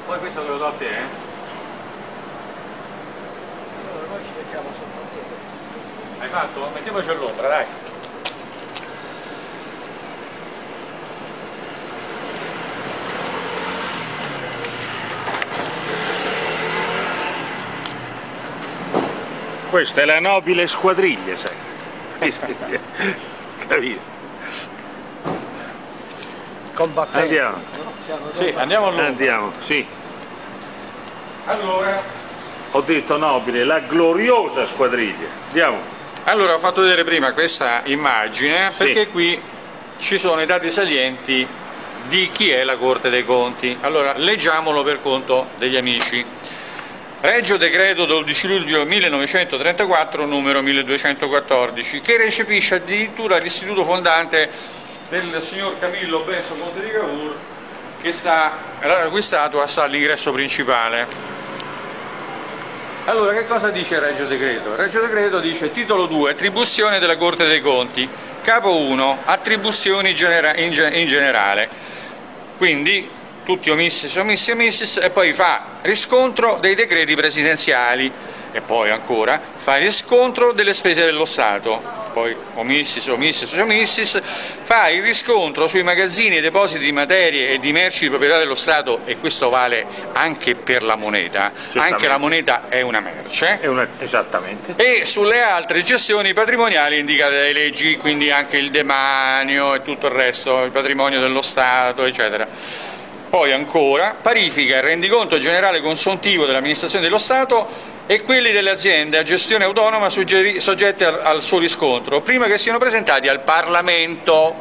Poi questo te lo do a te, Allora noi ci mettiamo sotto lì. Hai fatto? Mettiamoci all'ombra, dai. Questa è la nobile squadriglia, sai? Capito? Combattenti. Andiamo. Siamo Sì, andiamo all'ombra. Andiamo, sì. Allora, ho detto nobile, la gloriosa squadriglia. Andiamo. Allora, ho fatto vedere prima questa immagine, sì, perché qui ci sono i dati salienti di chi è la Corte dei Conti. Allora, leggiamolo per conto degli amici. Regio Decreto 12 luglio 1934, numero 1214, che recepisce addirittura l'istituto fondante del signor Camillo Benso Conte di Cavour, che la cui statua sta all'ingresso principale. Allora, che cosa dice il Regio Decreto? Il Regio Decreto dice: titolo 2, attribuzione della Corte dei Conti, capo 1, attribuzioni in generale. Quindi tutti omissis, omissis, omissis, e poi fa riscontro dei decreti presidenziali, e poi ancora fa riscontro delle spese dello Stato, poi omissis, omissis, omissis, fa il riscontro sui magazzini e depositi di materie e di merci di proprietà dello Stato, e questo vale anche per la moneta, anche la moneta è una merce, esattamente, e sulle altre gestioni patrimoniali indicate dalle leggi, quindi anche il demanio e tutto il resto, il patrimonio dello Stato, eccetera. Poi ancora parifica il rendiconto generale consuntivo dell'amministrazione dello Stato e quelli delle aziende a gestione autonoma soggette al suo riscontro, prima che siano presentati al Parlamento.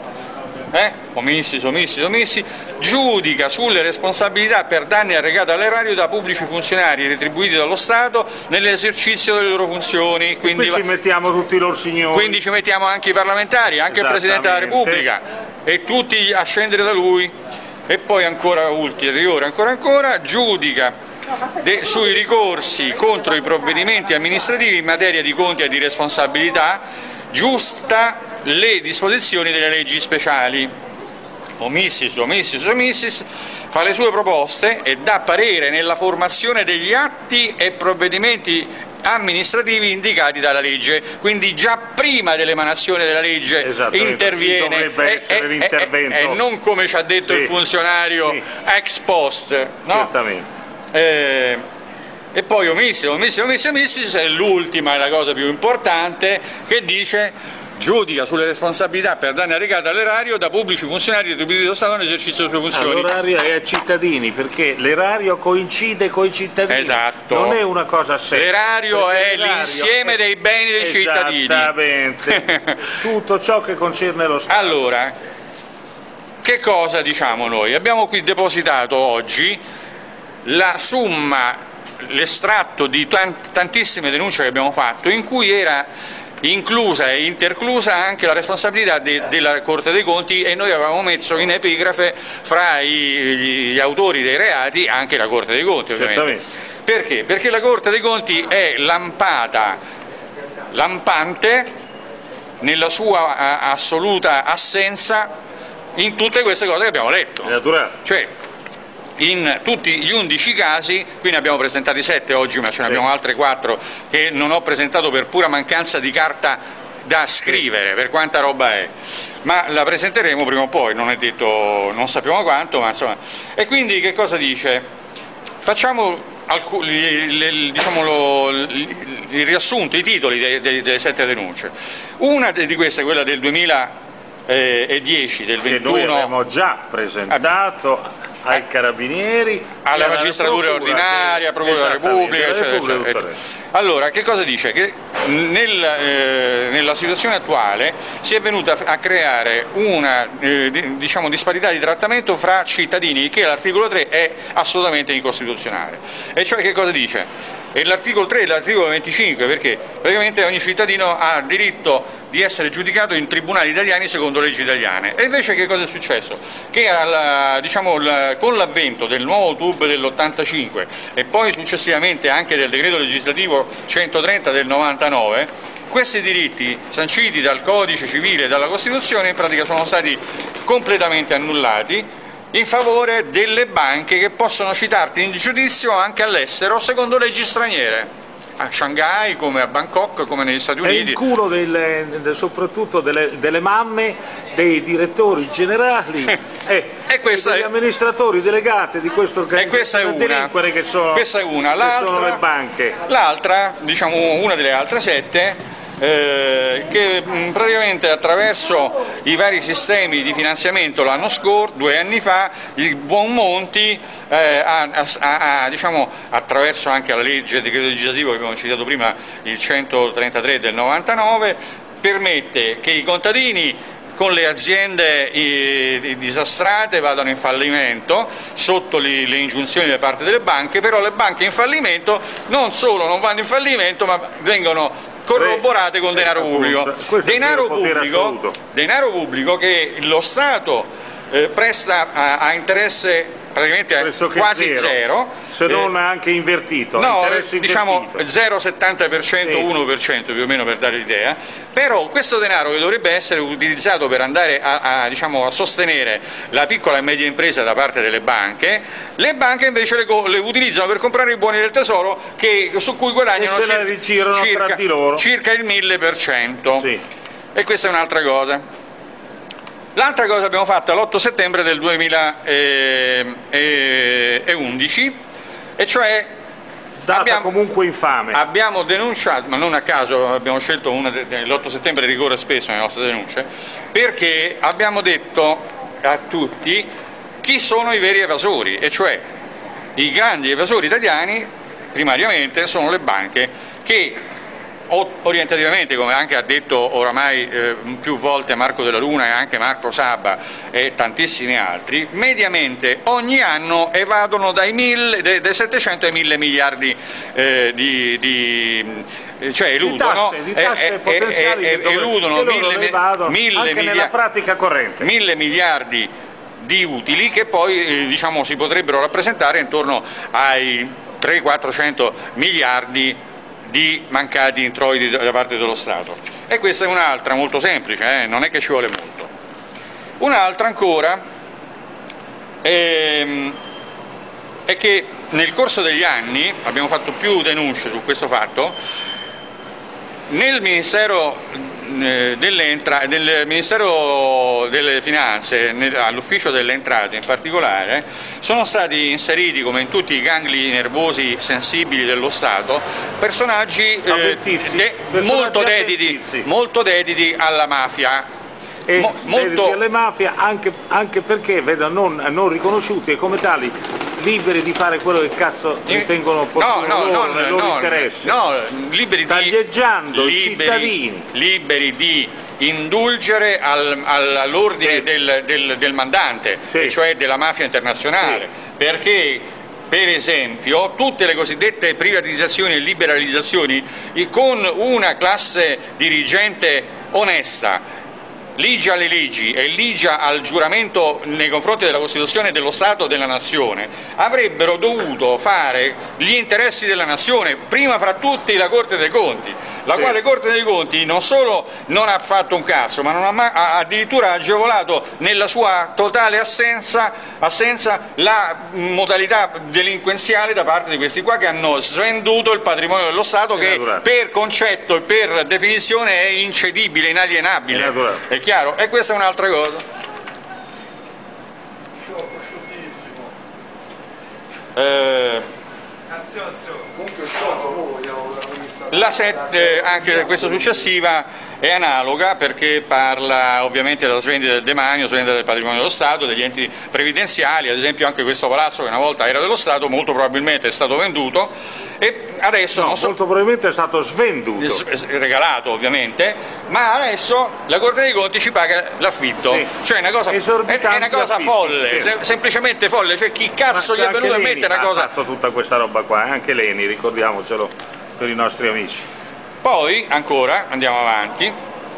Omissis, omissis, omissis, giudica sulle responsabilità per danni arrecati all'erario da pubblici funzionari retribuiti dallo Stato nell'esercizio delle loro funzioni. Quindi qui ci mettiamo tutti i loro signori. Quindi ci mettiamo anche i parlamentari, anche il Presidente della Repubblica, e tutti a scendere da lui. E poi ancora ulteriore, ancora, giudica sui ricorsi contro i provvedimenti amministrativi in materia di conti e di responsabilità, giusta le disposizioni delle leggi speciali. Omissis, omissis, omissis, fa le sue proposte e dà parere nella formazione degli atti e provvedimenti amministrativi indicati dalla legge, quindi già prima dell'emanazione della legge interviene, e non come ci ha detto il funzionario ex post, no? Certamente. E poi omissis, omissis, omissis, omissis, è l'ultima, è la cosa più importante, che dice: giudica sulle responsabilità per danni arrecati all'erario da pubblici funzionari retribuiti dallo Stato nell'esercizio delle sue funzioni. L'erario è ai cittadini, perché l'erario coincide con i cittadini, esatto, non è una cosa a sé. L'erario è l'insieme dei beni dei cittadini. Esattamente, tutto ciò che concerne lo Stato. Allora, che cosa diciamo noi? Abbiamo qui depositato oggi la summa, l'estratto di tantissime denunce che abbiamo fatto, in cui era inclusa e interclusa anche la responsabilità della Corte dei Conti, e noi avevamo messo in epigrafe fra gli autori dei reati anche la Corte dei Conti, ovviamente. Perché? Perché la Corte dei Conti è lampante nella sua assoluta assenza in tutte queste cose che abbiamo letto. È naturale. Cioè, in tutti gli 11 casi, qui ne abbiamo presentati 7 oggi, ma ce ne abbiamo altre 4 che non ho presentato per pura mancanza di carta da scrivere, per quanta roba è, ma la presenteremo prima o poi, non è detto, non sappiamo quanto, ma insomma. E quindi che cosa dice? Facciamo diciamo il riassunto, i titoli delle 7 denunce. Una di queste è quella del 2010, del 21. Che noi abbiamo già presentato ai carabinieri, alla magistratura ordinaria, Procura della Repubblica, eccetera. Allora, che cosa dice? Che nella situazione attuale si è venuta a creare una diciamo, disparità di trattamento fra cittadini, che l'articolo 3 è assolutamente incostituzionale. E cioè che cosa dice? E l'articolo 3 e l'articolo 25, perché praticamente ogni cittadino ha diritto di essere giudicato in tribunali italiani secondo leggi italiane. E invece che cosa è successo? Che con l'avvento del nuovo TUB dell'85 e poi successivamente anche del decreto legislativo 130 del 99, questi diritti sanciti dal Codice Civile e dalla Costituzione in pratica sono stati completamente annullati, in favore delle banche che possono citarti in giudizio anche all'estero secondo leggi straniere, a Shanghai come a Bangkok come negli Stati Uniti. È il culo soprattutto delle mamme, dei direttori generali e degli amministratori delegati di questa organizzazione delinquere che sono le banche. L'altra, diciamo una delle altre 7, che praticamente attraverso i vari sistemi di finanziamento l'anno scorso, 2 anni fa, il Buon Monti diciamo, attraverso anche la legge, il decreto legislativo che abbiamo citato prima, il 133 del 99, permette che i contadini con le aziende disastrate vadano in fallimento sotto le ingiunzioni da parte delle banche, però le banche in fallimento non solo non vanno in fallimento ma vengono corroborate con denaro pubblico. Denaro pubblico che lo Stato presta a interesse praticamente quasi zero, se non anche invertito, no, diciamo 0,70%, sì. 1% più o meno per dare l'idea, però questo denaro che dovrebbe essere utilizzato per andare diciamo, a sostenere la piccola e media impresa da parte delle banche, le banche invece le utilizzano per comprare i buoni del tesoro su cui guadagnano circa il 1000%, sì. E questa è un'altra cosa. L'altra cosa che abbiamo fatto l'8 settembre del 2011, e cioè comunque infame. Abbiamo denunciato, ma non a caso abbiamo scelto l'8 settembre ricorre spesso nelle nostre denunce, perché abbiamo detto a tutti chi sono i veri evasori, e cioè i grandi evasori italiani primariamente sono le banche che orientativamente, come anche ha detto oramai più volte Marco Della Luna e anche Marco Sabba e tantissimi altri, mediamente ogni anno evadono dai 700 ai 1000 miliardi cioè eludono eludono 1000 miliardi di utili che poi diciamo, si potrebbero rappresentare intorno ai 300-400 miliardi di mancati introiti da parte dello Stato. E questa è un'altra molto semplice, non è che ci vuole molto. Un'altra ancora è che nel corso degli anni abbiamo fatto più denunce su questo fatto. Nel Ministero delle Finanze, all'ufficio delle entrate in particolare, sono stati inseriti, come in tutti i gangli nervosi sensibili dello Stato, personaggi molto dediti alla mafia. Alle mafie anche perché non riconosciuti e come tali liberi di fare quello che cazzo ritengono opportuno nei loro interessi, taglieggiando i cittadini, liberi di indulgere all'ordine del mandante, sì. Cioè della mafia internazionale, sì. Perché per esempio tutte le cosiddette privatizzazioni e liberalizzazioni con una classe dirigente onesta, ligia alle leggi e ligia al giuramento nei confronti della Costituzione dello Stato e della Nazione, avrebbero dovuto fare gli interessi della Nazione, prima fra tutti la Corte dei Conti, la quale Corte dei Conti non solo non ha fatto un cazzo, ma non ha addirittura agevolato nella sua totale assenza la modalità delinquenziale da parte di questi qua che hanno svenduto il patrimonio dello Stato che per concetto e per definizione è incedibile, inalienabile. È chiaro? E questa è un'altra cosa. Anche questa successiva è analoga perché parla ovviamente della svendita del demanio, svendita del patrimonio dello Stato, degli enti previdenziali, ad esempio anche questo palazzo che una volta era dello Stato molto probabilmente è stato venduto e adesso molto probabilmente è stato svenduto, regalato ovviamente, ma adesso la Corte dei Conti ci paga l'affitto, sì. Cioè è una cosa folle, sì. Semplicemente folle, cioè chi cazzo gli è venuto a mettere una cosa... ha fatto tutta questa roba qua, anche Leni, ricordiamocelo per i nostri amici. Poi, ancora, andiamo avanti,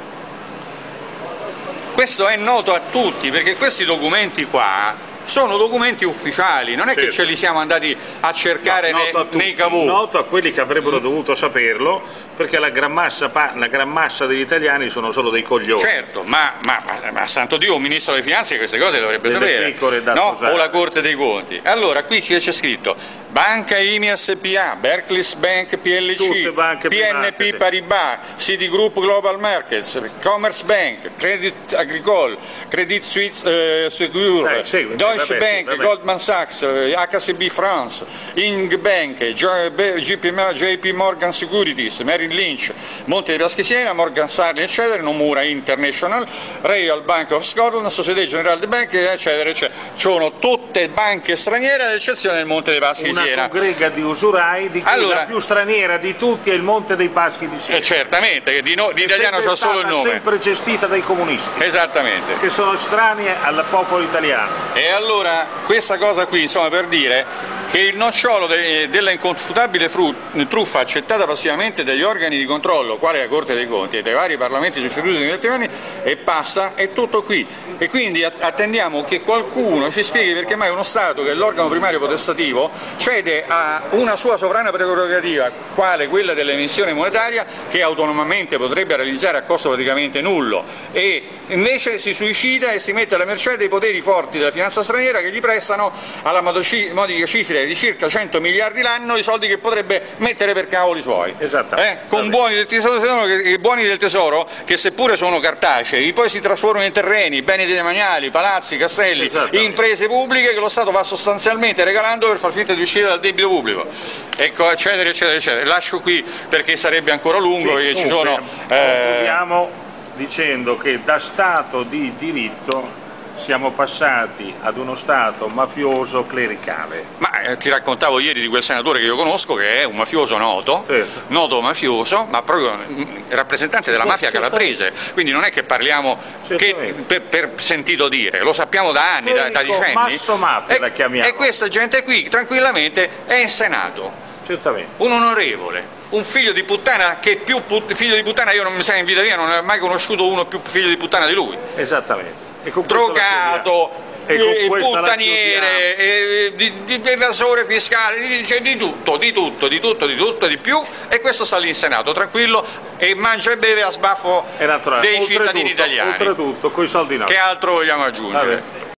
questo è noto a tutti, perché questi documenti qua sono documenti ufficiali, non è che ce li siamo andati a cercare nei cavù. Noto a quelli che avrebbero dovuto saperlo, perché la gran massa degli italiani sono solo dei coglioni. Certo, ma santo Dio, un ministro delle finanze queste cose dovrebbe sapere, no? O la Corte dei Conti. Allora, qui c'è scritto Banca IMI SPA, Barclays Bank PLC, PNP Paribas, Citigroup Global Markets, Commerce Bank, Credit Agricole, Credit Suisse Secure, Deutsche Bank, Goldman Sachs, HSB France, Ing Bank, JP Morgan Securities, Merrill Lynch, Monte dei Paschi Siena, Morgan Stanley, eccetera, Nomura International, Royal Bank of Scotland, Société Générale de Banque, eccetera, eccetera. Sono tutte banche straniere ad eccezione del Monte dei Paschi di Siena. Una congrega di usurai di cui la più straniera di tutti è il Monte dei Paschi di Siena. Certamente, di italiano c'ha solo il nome. Sempre gestita dai comunisti. Esattamente. Che sono estranei al popolo italiano. E allora questa cosa qui, insomma, per dire che il nocciolo della inconfutabile truffa accettata passivamente dagli organi di controllo, quale la Corte dei Conti e dai vari parlamenti succeduti negli ultimi anni, e passa, è tutto qui. E quindi attendiamo che qualcuno ci spieghi perché mai uno Stato, che è l'organo primario potestativo, cede a una sua sovrana prerogativa, quale quella dell'emissione monetaria, che autonomamente potrebbe realizzare a costo praticamente nullo, e invece si suicida e si mette alla mercé dei poteri forti della finanza straniera che gli prestano alla modica cifra di circa 100 miliardi l'anno i soldi che potrebbe mettere per cavoli suoi. Con buoni del tesoro che seppure sono cartacei poi si trasformano in terreni, beni demaniali, palazzi, castelli, imprese pubbliche che lo Stato va sostanzialmente regalando per far finta di uscire dal debito pubblico, ecco, eccetera eccetera eccetera. Lascio qui perché sarebbe ancora lungo, perché ci sono concludiamo dicendo che da Stato di diritto siamo passati ad uno Stato mafioso clericale. Ma ti raccontavo ieri di quel senatore che io conosco, che è un mafioso noto, noto mafioso, ma proprio rappresentante della mafia calabrese, quindi non è che parliamo per sentito dire, lo sappiamo da anni, da decenni. Masso mafia la chiamiamo. E questa gente qui tranquillamente è in Senato. Certamente. Un onorevole, un figlio di puttana che più figlio di puttana io non mi sa in vita mia, non ho mai conosciuto uno più figlio di puttana di lui. Esattamente. Drogato, puttaniere, di evasore fiscale, di tutto, di più, e questo sta lì in Senato, tranquillo, e mangia e beve a sbaffo dei cittadini italiani. Oltretutto, coi soldi nostri. Che altro vogliamo aggiungere?